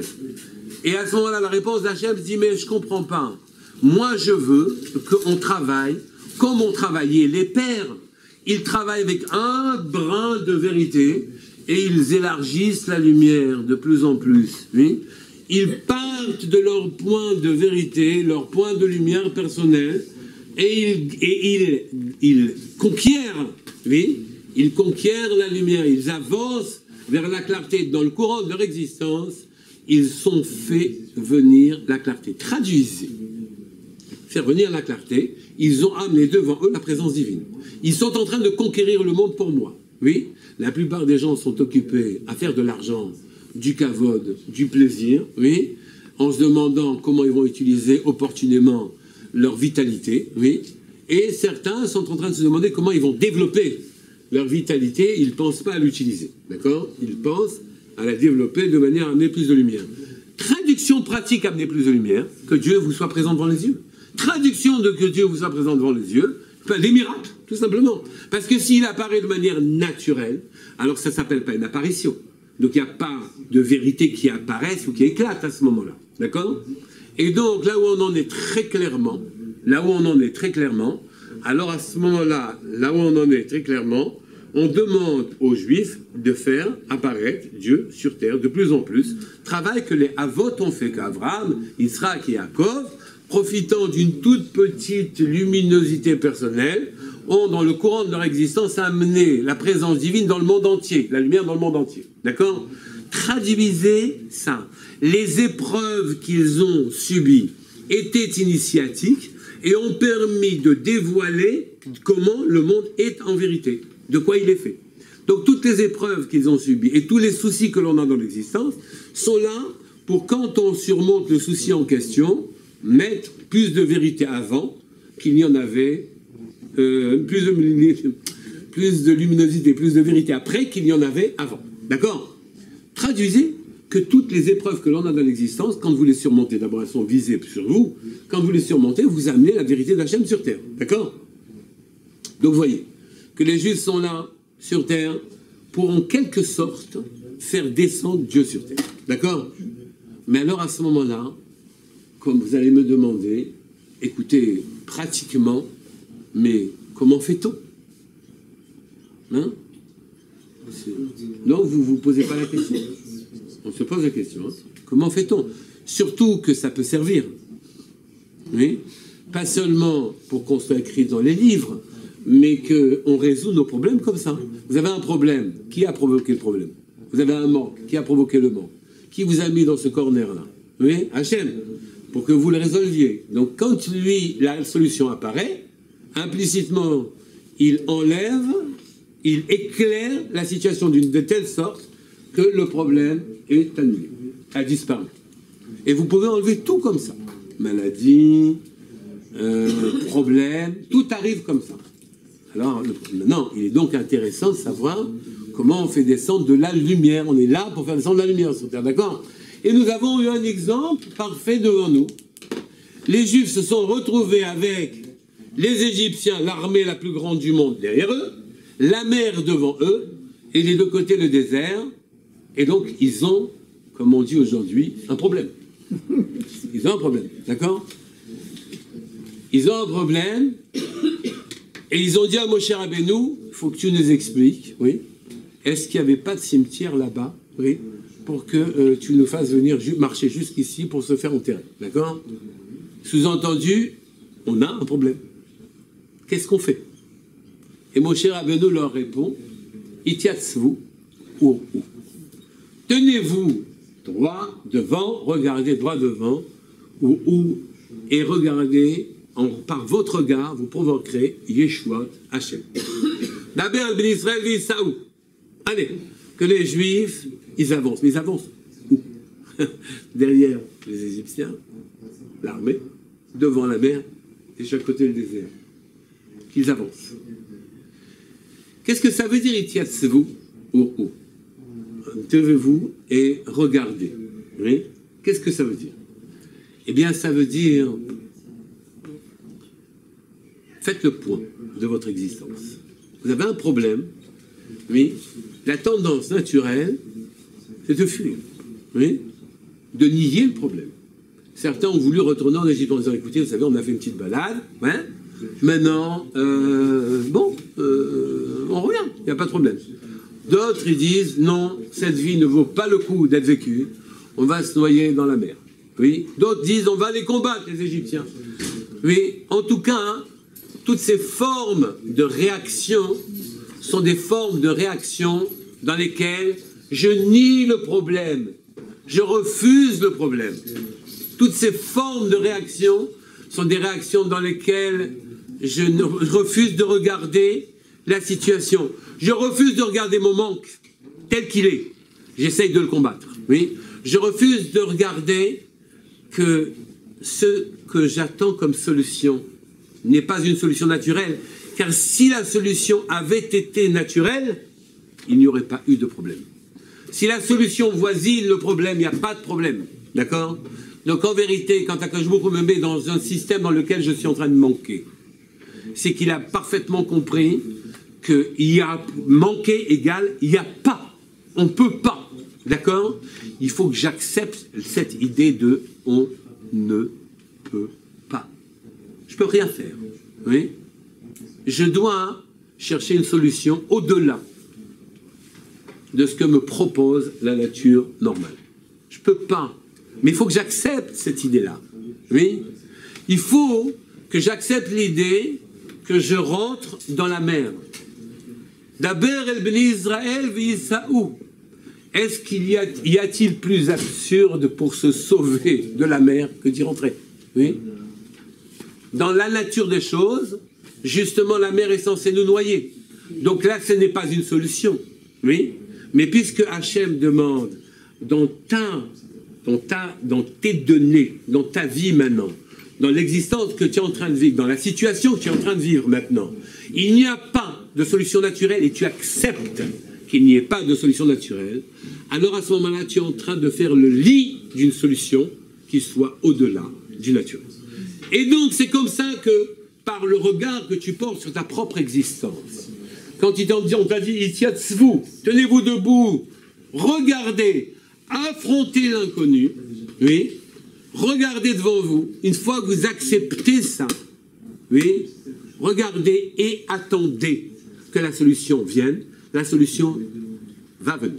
Speaker 1: Et à ce moment-là, la réponse d'Hachem dit, mais je ne comprends pas. Moi, je veux qu'on travaille comme ont travaillé les pères. Ils travaillent avec un brin de vérité et ils élargissent la lumière de plus en plus. Oui, ils partent de leur point de vérité, leur point de lumière personnel, et ils, et ils, ils conquièrent, oui, ils conquièrent la lumière, ils avancent vers la clarté. Dans le courant de leur existence, ils sont fait venir la clarté. Traduisez. Faire venir la clarté, ils ont amené devant eux la présence divine. Ils sont en train de conquérir le monde pour moi. Oui, la plupart des gens sont occupés à faire de l'argent, du kavod, du plaisir, oui, en se demandant comment ils vont utiliser opportunément leur vitalité, oui, et certains sont en train de se demander comment ils vont développer leur vitalité, ils ne pensent pas à l'utiliser, d'accord? Ils pensent à la développer de manière à amener plus de lumière. Traduction pratique, amener plus de lumière, que Dieu vous soit présent devant les yeux. Traduction de que Dieu vous soit présent devant les yeux, des miracles, tout simplement. Parce que s'il apparaît de manière naturelle, alors ça ne s'appelle pas une apparition. Donc il n'y a pas de vérité qui apparaisse ou qui éclate à ce moment-là. D'accord? Et donc là où on en est très clairement, là où on en est très clairement, alors à ce moment-là, là où on en est très clairement, on demande aux Juifs de faire apparaître Dieu sur terre de plus en plus. Travail que les Avot ont fait qu'Abraham, Israël et Yaakov, profitant d'une toute petite luminosité personnelle, ont, dans le courant de leur existence, amené la présence divine dans le monde entier, la lumière dans le monde entier. D'accord? Traduisez ça. Les épreuves qu'ils ont subies étaient initiatiques et ont permis de dévoiler comment le monde est en vérité, de quoi il est fait. Donc toutes les épreuves qu'ils ont subies et tous les soucis que l'on a dans l'existence sont là pour, quand on surmonte le souci en question, mettre plus de vérité avant qu'il n'y en avait, euh, plus, de, plus de luminosité, plus de vérité après qu'il n'y en avait avant. D'accord? Traduisez que toutes les épreuves que l'on a dans l'existence, quand vous les surmontez, d'abord elles sont visées sur vous, quand vous les surmontez, vous amenez la vérité d'Hachem sur terre. D'accord? Donc vous voyez que les Juifs sont là, sur terre, pour en quelque sorte faire descendre Dieu sur terre. D'accord? Mais alors à ce moment-là, comme vous allez me demander, écoutez, pratiquement, mais comment fait-on? Hein? Non, vous ne vous posez pas la question. On se pose la question. Hein? Comment fait-on? Surtout que ça peut servir. Oui? Pas seulement pour qu'on soit écrit dans les livres, mais qu'on résout nos problèmes comme ça. Vous avez un problème. Qui a provoqué le problème? Vous avez un manque. Qui a provoqué le manque? Qui vous a mis dans ce corner-là? Oui? Hachem. Pour que vous le résolviez. Donc quand lui, la solution apparaît, implicitement, il enlève, il éclaire la situation d'une de telle sorte que le problème est annulé, a disparu. Et vous pouvez enlever tout comme ça. Maladie, euh, problème, tout arrive comme ça. Alors, maintenant, il est donc intéressant de savoir comment on fait descendre de la lumière. On est là pour faire descendre la lumière sur Terre, d'accord? Et nous avons eu un exemple parfait devant nous. Les Juifs se sont retrouvés avec les Égyptiens, l'armée la plus grande du monde derrière eux, la mer devant eux, et des deux côtés le désert. Et donc, ils ont, comme on dit aujourd'hui, un problème. Ils ont un problème, d'accord? Ils ont un problème, et ils ont dit à Moshe Rabbeinu, il faut que tu nous expliques, oui, est-ce qu'il n'y avait pas de cimetière là-bas, oui, pour que euh, tu nous fasses venir ju marcher jusqu'ici pour se faire enterrer, d'accord? Sous-entendu, on a un problème. Qu'est-ce qu'on fait? Et Moshe Rabbeinu leur répond, Itiatzvu ou ou. Tenez-vous droit devant, regardez droit devant, ou ou, et regardez, en, par votre regard, vous provoquerez Yeshuot Hachem. D'abord, Ben Israël dit Saou. Allez, que les Juifs, ils avancent. Mais ils avancent où? Derrière les Égyptiens, l'armée, devant la mer, et chaque côté le désert. Qu'ils avancent. Qu'est-ce que ça veut dire, Itiatzvu ou ou? Devez-vous et regardez. Oui? Qu'est-ce que ça veut dire? Eh bien, ça veut dire, faites le point de votre existence. Vous avez un problème, oui? La tendance naturelle, c'est de fuir, oui? De nier le problème. Certains ont voulu retourner en Égypte en disant, écoutez, vous savez, on a fait une petite balade, hein? Maintenant, euh, bon, euh, on revient, il n'y a pas de problème. D'autres, ils disent, non, cette vie ne vaut pas le coup d'être vécue, on va se noyer dans la mer. Oui. D'autres disent, on va les combattre, les Égyptiens. Oui. En tout cas, hein, toutes ces formes de réaction sont des formes de réaction dans lesquelles je nie le problème, je refuse le problème. Toutes ces formes de réaction sont des réactions dans lesquelles je, ne, je refuse de regarder la situation. Je refuse de regarder mon manque tel qu'il est. J'essaye de le combattre. Oui. Je refuse de regarder que ce que j'attends comme solution n'est pas une solution naturelle. Car si la solution avait été naturelle, il n'y aurait pas eu de problème. Si la solution voisine le problème, il n'y a pas de problème. D'accord? Donc en vérité, quand Akadosh Baruch Hu me met dans un système dans lequel je suis en train de manquer, c'est qu'il a parfaitement compris qu'il y a manqué égale, il n'y a pas. On ne peut pas. D'accord? Il faut que j'accepte cette idée de on ne peut pas. Je ne peux rien faire. Oui? Je dois chercher une solution au-delà de ce que me propose la nature normale. Je ne peux pas. Mais il faut que j'accepte cette idée-là. Oui. Il faut que j'accepte l'idée que je rentre dans la mer. Daber el bni Israël v'Yisaou. Est-ce qu'il y a, y a-t-il plus absurde pour se sauver de la mer que d'y rentrer? Oui. Dans la nature des choses, justement, la mer est censée nous noyer. Donc là, ce n'est pas une solution. Oui. Mais puisque Hachem demande dans ta, dans ta, dans tes données, dans ta vie maintenant, dans l'existence que tu es en train de vivre, dans la situation que tu es en train de vivre maintenant, il n'y a pas de solution naturelle et tu acceptes qu'il n'y ait pas de solution naturelle, alors à ce moment-là, tu es en train de faire le lit d'une solution qui soit au-delà du naturel. Et donc, c'est comme ça que, par le regard que tu portes sur ta propre existence, quand on t'a dit « Itiatzvu », tenez-vous debout, regardez, affrontez l'inconnu, oui, regardez devant vous, une fois que vous acceptez ça, oui, regardez et attendez que la solution vienne, la solution va venir.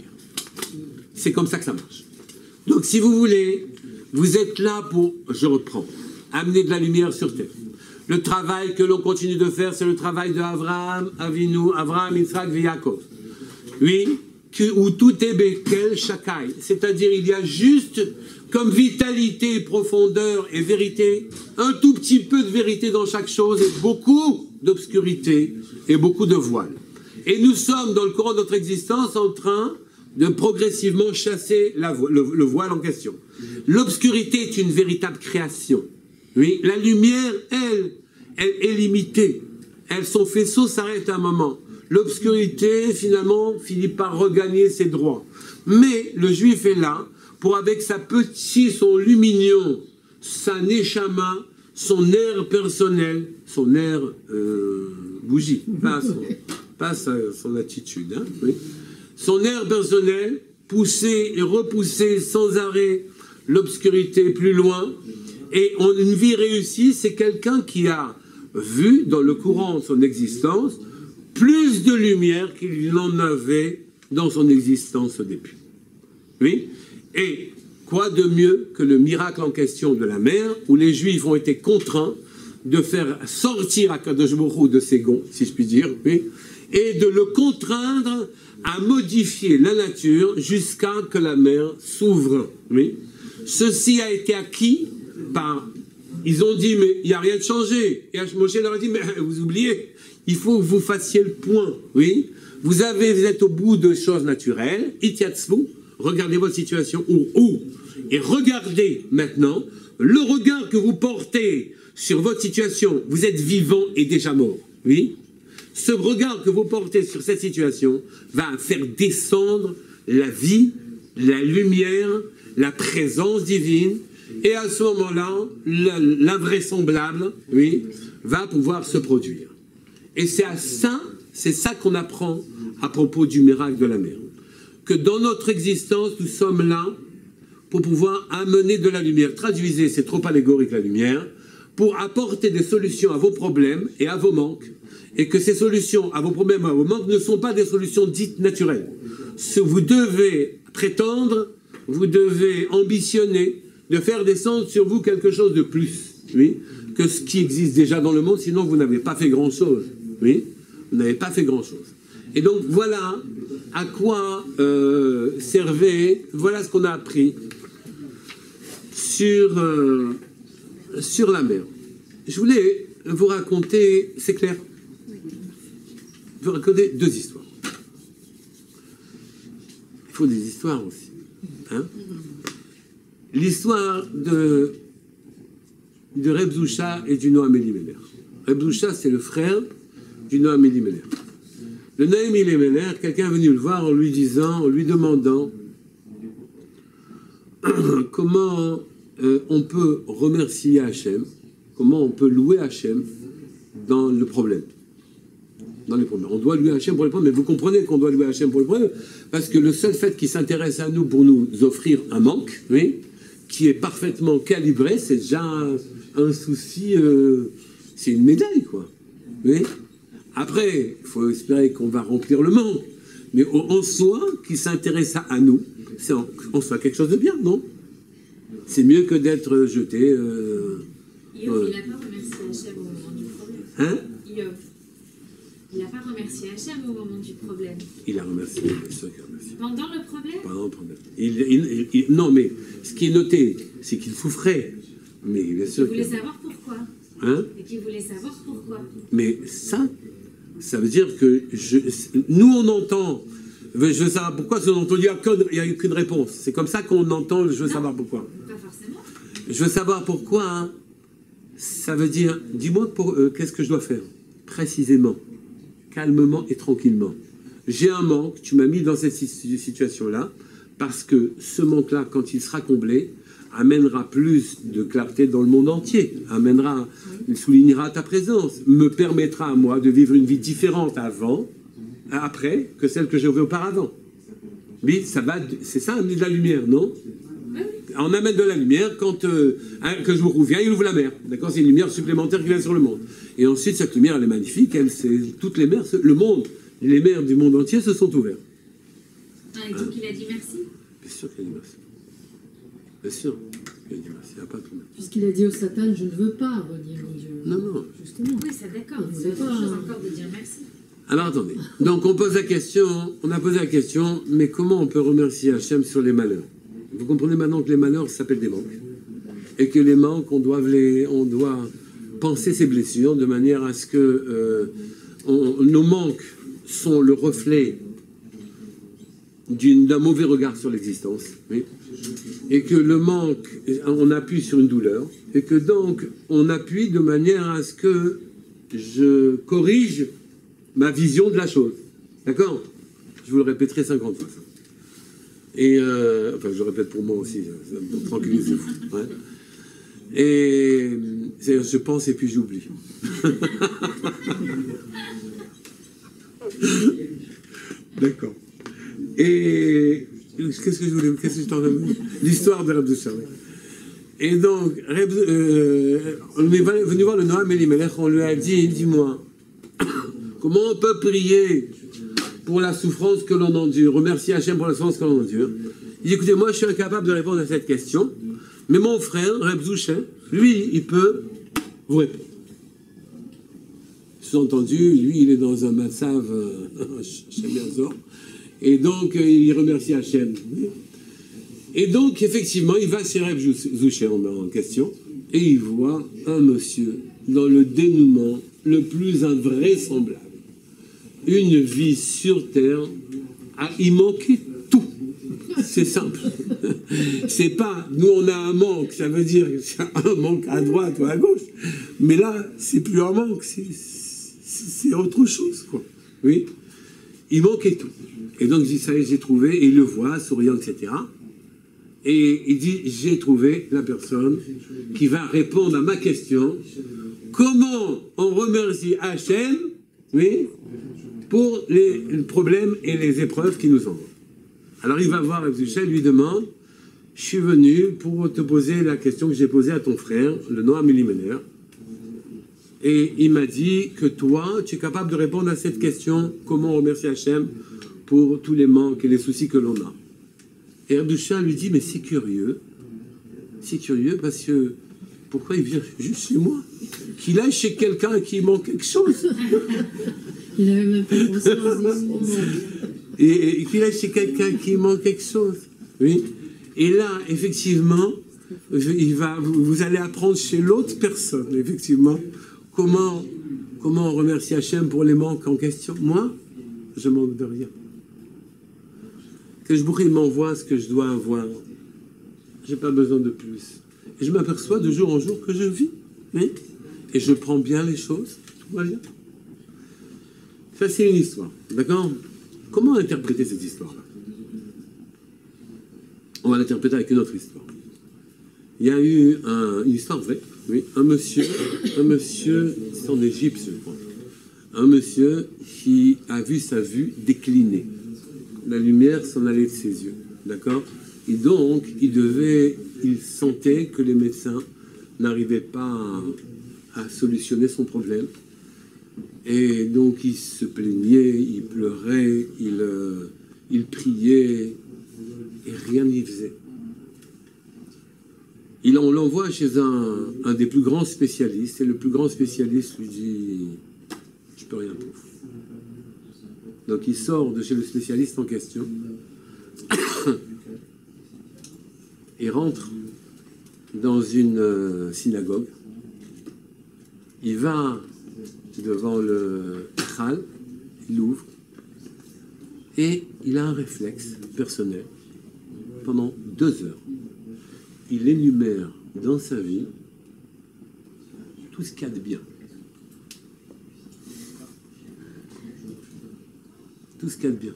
Speaker 1: C'est comme ça que ça marche. Donc si vous voulez, vous êtes là pour, je reprends, amener de la lumière sur terre. Le travail que l'on continue de faire, c'est le travail de Avraham, Avinu, Avraham, Yitzhak, Yaakov. Oui, que, où tout est Bekel, Shakai. C'est-à-dire, il y a juste comme vitalité, profondeur et vérité, un tout petit peu de vérité dans chaque chose et beaucoup d'obscurité et beaucoup de voile. Et nous sommes, dans le courant de notre existence, en train de progressivement chasser la vo le, le voile en question. L'obscurité est une véritable création. Oui, la lumière, elle, elle est limitée. Elle, son faisceau s'arrête à un moment. L'obscurité, finalement, finit par regagner ses droits. Mais le juif est là pour, avec sa petite, son lumignon, sa neshama, son air personnel, son air euh, bougie, pas son, pas sa, son attitude, hein, oui. Son air personnel, pousser et repousser sans arrêt l'obscurité plus loin. Et on, une vie réussie, c'est quelqu'un qui a vu, dans le courant de son existence, plus de lumière qu'il n'en avait dans son existence au début. Oui. Et quoi de mieux que le miracle en question de la mer, où les Juifs ont été contraints de faire sortir Akadosh Baruch Hu de ses gonds, si je puis dire, oui, et de le contraindre à modifier la nature jusqu'à que la mer s'ouvre. Oui. Ceci a été acquis par... Ils ont dit, mais il n'y a rien de changé. Et Moshe leur a dit, mais vous oubliez, il faut que vous fassiez le point. Oui. Vous, avez, vous êtes au bout de choses naturelles, itiatzvu, regardez votre situation, ou, ou, et regardez maintenant le regard que vous portez sur votre situation. Vous êtes vivant et déjà mort. Oui. Ce regard que vous portez sur cette situation va faire descendre la vie, la lumière, la présence divine, et à ce moment-là, l'invraisemblable, oui, va pouvoir se produire. Et c'est à ça, c'est ça qu'on apprend à propos du miracle de la mer. Que dans notre existence, nous sommes là pour pouvoir amener de la lumière. Traduisez, c'est trop allégorique la lumière, pour apporter des solutions à vos problèmes et à vos manques. Et que ces solutions à vos problèmes et à vos manques ne sont pas des solutions dites naturelles. Ce vous devez prétendre, vous devez ambitionner de faire descendre sur vous quelque chose de plus, oui, que ce qui existe déjà dans le monde, sinon vous n'avez pas fait grand-chose. Oui, vous n'avez pas fait grand-chose. Et donc voilà à quoi euh, servait, voilà ce qu'on a appris sur, euh, sur la mer. Je voulais vous raconter, c'est clair, je vais vous raconter deux histoires. Il faut des histoires aussi. Hein? L'histoire de, de Reb Zusha et du Noam Elimelech. Reb Zusha, c'est le frère du Noam Elimelech. Le Noam Elimelech, quelqu'un est venu le voir en lui disant, en lui demandant comment euh, on peut remercier Hachem, comment on peut louer Hachem dans le problème. Dans les problèmes. On doit louer Hachem pour les problèmes, mais vous comprenez qu'on doit louer Hachem pour les problèmes, parce que le seul fait qu'il s'intéresse à nous pour nous offrir un manque, oui, qui est parfaitement calibré, c'est déjà un, un souci, euh, c'est une médaille, quoi. Oui. Après, il faut espérer qu'on va remplir le manque. Mais en soi, qui s'intéresse à nous, c'est en, en soi quelque chose de bien, non? C'est mieux que d'être jeté... Euh,
Speaker 3: Yov, euh, il n'a pas remercié Hachem au moment du problème.
Speaker 1: Hein?
Speaker 3: Yov. Il n'a pas remercié Hachem au moment du problème.
Speaker 1: Il a remercié, bien sûr qu'il a remercié.
Speaker 3: Pendant le problème?
Speaker 1: Pendant le problème. Il, il, il, non, mais ce qui est noté, c'est qu'il souffrait. Mais bien sûr.
Speaker 3: Il voulait que... savoir pourquoi.
Speaker 1: Hein?
Speaker 3: Et qu'il voulait savoir pourquoi.
Speaker 1: Mais ça, ça veut dire que je, nous, on entend. Je veux savoir pourquoi, parce qu'on entend, il n'y a aucune réponse. C'est comme ça qu'on entend, je veux non, savoir pourquoi.
Speaker 3: Pas forcément.
Speaker 1: Je veux savoir pourquoi. Hein. Ça veut dire, dis-moi, euh, qu'est-ce que je dois faire? Précisément, calmement et tranquillement. J'ai un manque, tu m'as mis dans cette situation-là, parce que ce manque-là, quand il sera comblé, amènera plus de clarté dans le monde entier, amènera, il soulignera ta présence, me permettra à moi de vivre une vie différente avant, après, que celle que j'avais auparavant. Oui, ça va, c'est ça, amener de la lumière, non? On amène de la lumière quand euh, hein, que je vous reviens, il ouvre la mer. D'accord, c'est une lumière supplémentaire qui vient sur le monde. Et ensuite, cette lumière, elle est magnifique. Elle, c'est toutes les mers, le monde, les mers du monde entier se sont ouvertes.
Speaker 3: Ah, et donc hein. Il a dit merci.
Speaker 1: Bien sûr qu'il a dit merci. Bien sûr qu'il a dit merci. Il n'y a pas de problème.
Speaker 2: Puisqu'il a dit au Satan, je ne veux pas redire mon Dieu.
Speaker 1: Non, non.
Speaker 3: Justement. Oui, c'est d'accord. C'est autre chose encore de dire merci.
Speaker 1: Alors attendez. Donc on pose la question. On a posé la question. Mais comment on peut remercier Hachem sur les malheurs? Vous comprenez maintenant que les malheurs s'appellent des manques. Et que les manques, on doit, les, on doit penser ces blessures de manière à ce que euh, on, nos manques sont le reflet d'un mauvais regard sur l'existence. Oui. Et que le manque, on appuie sur une douleur. Et que donc, on appuie de manière à ce que je corrige ma vision de la chose. D'accord? Je vous le répéterai cinquante fois. Ça. Et, euh, enfin, je le répète pour moi aussi, tranquillisez-vous. Ouais. Et je pense et puis j'oublie. D'accord. Et qu'est-ce que je voulais, qu'est-ce que je t'en ai dit? L'histoire de Reb Zusha. Et donc, Reb, euh, on est venu voir le Noam Elimelech, on lui a dit, dis-moi, comment on peut prier pour la souffrance que l'on endure, remercier Hachem pour la souffrance que l'on endure. Il dit, écoutez, moi je suis incapable de répondre à cette question, mais mon frère, Reb Zusha, lui, il peut vous répondre. Sous-entendu, lui, il est dans un matzav Hachem Yazor, et donc il remercie Hachem. Et donc, effectivement, il va chez Reb Zusha en question, et il voit un monsieur dans le dénouement le plus invraisemblable. Une vie sur terre, à y manquer tout. C'est simple. C'est pas, nous on a un manque, ça veut dire un manque à droite ou à gauche. Mais là, c'est plus un manque, c'est autre chose, quoi. Oui. Il manquait tout. Et donc, il dit, ça y est, j'ai trouvé, et il le voit, souriant, et cetera. Et il dit, j'ai trouvé la personne qui va répondre à ma question. Comment on remercie Hachem, oui, pour les problèmes et les épreuves qui nous envoient. Alors il va voir Reb Zusha, lui demande, je suis venu pour te poser la question que j'ai posée à ton frère, le Noam Elimelech, et il m'a dit que toi, tu es capable de répondre à cette question, comment on remercie Hachem pour tous les manques et les soucis que l'on a. Et Reb Zusha lui dit, mais c'est curieux, c'est curieux parce que, pourquoi il vient juste chez moi? Qu'il aille chez quelqu'un qui manque quelque chose.
Speaker 2: Il avait même pas pensé
Speaker 1: et, et qu'il aille chez quelqu'un qui manque quelque chose. Oui. Et là, effectivement, il va, vous allez apprendre chez l'autre personne, effectivement, comment, comment on remercie Hachem pour les manques en question. Moi, je manque de rien. Que je pourrais m'envoie ce que je dois avoir. J'ai pas besoin de plus. Et je m'aperçois de jour en jour que je vis. Oui. Et je prends bien les choses. Tout va bien. Ça, c'est une histoire. D'accord? Comment interpréter cette histoire-là? On va l'interpréter avec une autre histoire. Il y a eu un, une histoire vraie. Oui. Un monsieur, un monsieur, c'est en Égypte, je crois. Un monsieur qui a vu sa vue décliner. La lumière s'en allait de ses yeux. D'accord? Et donc, il devait, il sentait que les médecins n'arrivaient pas à, à solutionner son problème. Et donc il se plaignait, il pleurait, il, euh, il priait, et rien n'y faisait. Il, on l'envoie chez un, un des plus grands spécialistes, et le plus grand spécialiste lui dit « Je peux rien pour vous ». Donc il sort de chez le spécialiste en question, et rentre dans une euh, synagogue. Il va devant le Chal, il l'ouvre, et il a un réflexe personnel. Pendant deux heures, il énumère dans sa vie tout ce qu'il y a de bien. Tout ce qu'il y a de bien.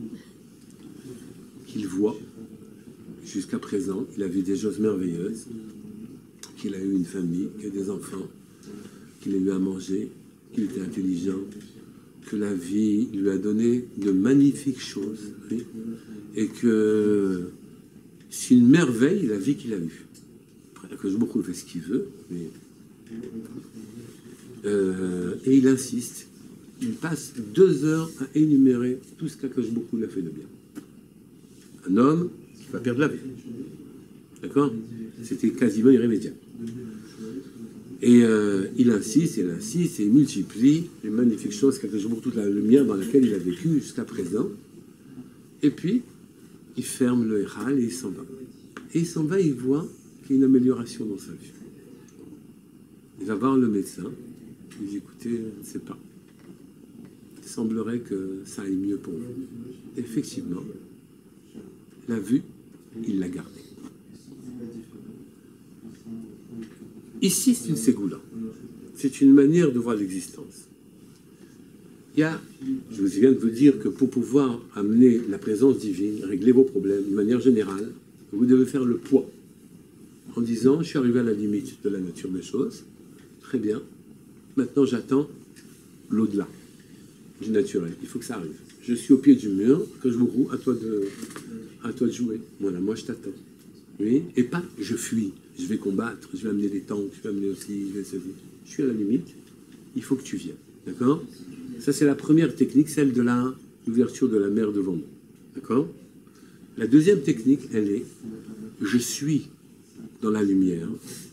Speaker 1: Qu'il voit. Jusqu'à présent, il a vu des choses merveilleuses, qu'il a eu une famille, qu'il a des enfants, qu'il a eu à manger, qu'il était intelligent, que la vie lui a donné de magnifiques choses, oui, et que c'est une merveille la vie qu'il a eue. Après, que je beaucoup fait ce qu'il veut, mais euh, et il insiste. Il passe deux heures à énumérer tout ce qu'Akadosh Baruch Hu a fait de bien. Un homme qui va perdre la vie. D'accord? C'était quasiment irrémédiable. Et euh, il insiste, il insiste, et il multiplie les magnifiques choses qu'Akadosh Baruch Hu, toute la lumière dans laquelle il a vécu jusqu'à présent. Et puis, il ferme le Héral et il s'en va. Et il s'en va, il voit qu'il y a une amélioration dans sa vie. Il va voir le médecin. Il dit, écoutez, je ne sais pas. Il semblerait que ça aille mieux pour vous. Effectivement, la vue, il l'a gardée. Ici, c'est une ségoula. C'est une manière de voir l'existence. Il y a, je vous viens de vous dire que pour pouvoir amener la présence divine, régler vos problèmes de manière générale, vous devez faire le poids. En disant, je suis arrivé à la limite de la nature des choses. Très bien. Maintenant, j'attends l'au-delà du naturel. Il faut que ça arrive. Je suis au pied du mur, que je vous roule, à toi de, à toi de jouer. Voilà, moi je t'attends. Oui. Et pas, je fuis, je vais combattre, je vais amener des tanks, je vais amener aussi, je vais se dire, je suis à la limite, il faut que tu viennes. D'accord? Ça, c'est la première technique, celle de l'ouverture de la mer devant nous. D'accord? La deuxième technique, elle est, je suis dans la lumière,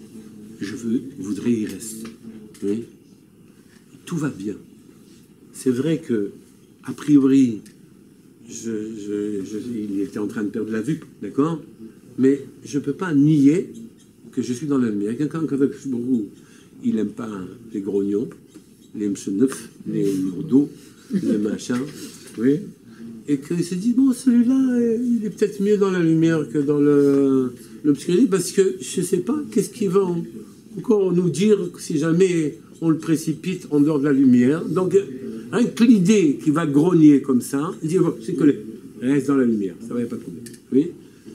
Speaker 1: je veux, voudrais y rester. Oui. Tout va bien. C'est vrai que, a priori, je, je, je, il était en train de perdre la vue, d'accord? Mais je ne peux pas nier que je suis dans la lumière. Quelqu'un qui, avec beaucoup, il n'aime pas les grognons, les mcheneufs, les lourdeaux, les machins, oui, et qu'il se dit, bon, celui-là, il est peut-être mieux dans la lumière que dans l'obscurité, parce que je ne sais pas, qu'est-ce qu'il va encore nous dire si jamais on le précipite en dehors de la lumière. Donc, rien que l'idée qui va grogner comme ça, il dit, bon, c'est collé, reste dans la lumière, ça ne va pas de problème. Oui.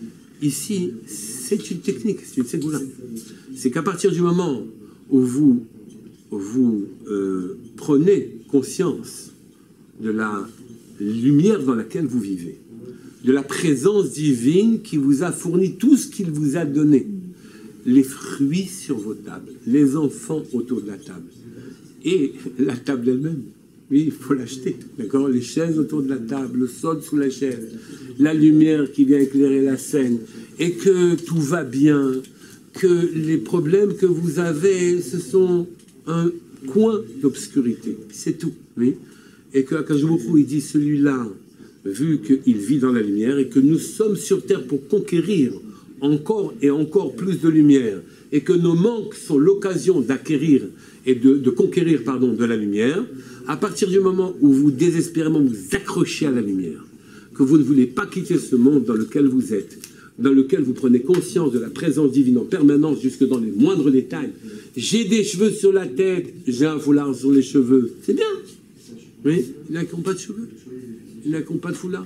Speaker 1: Ici, c'est une technique, c'est une ségoula. C'est qu'à partir du moment où vous, où vous euh, prenez conscience de la lumière dans laquelle vous vivez, de la présence divine qui vous a fourni tout ce qu'il vous a donné, les fruits sur vos tables, les enfants autour de la table, et la table elle-même. Oui, il faut l'acheter, d'accord? Les chaises autour de la table, le sol sous la chaise, la lumière qui vient éclairer la scène, et que tout va bien, que les problèmes que vous avez, ce sont un coin d'obscurité, c'est tout, oui? Et que Akadosh Baruch Hu, il dit, celui-là, vu qu'il vit dans la lumière, et que nous sommes sur terre pour conquérir encore et encore plus de lumière, et que nos manques sont l'occasion d'acquérir et de, de conquérir pardon, de la lumière, à partir du moment où vous désespérément vous accrochez à la lumière, que vous ne voulez pas quitter ce monde dans lequel vous êtes, dans lequel vous prenez conscience de la présence divine en permanence jusque dans les moindres détails. J'ai des cheveux sur la tête, j'ai un foulard sur les cheveux, c'est bien. Oui, il n'a pas de cheveux, il n'a pas de foulard,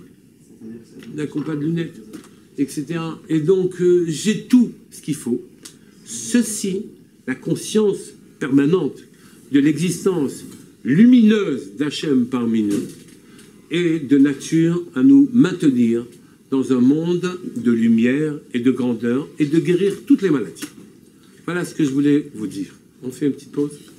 Speaker 1: il n'a pas de lunettes, et cetera. Et donc, euh, j'ai tout ce qu'il faut. Ceci, la conscience permanente de l'existence lumineuse d'Hachem parmi nous, et de nature à nous maintenir dans un monde de lumière et de grandeur, et de guérir toutes les maladies. Voilà ce que je voulais vous dire. On fait une petite pause.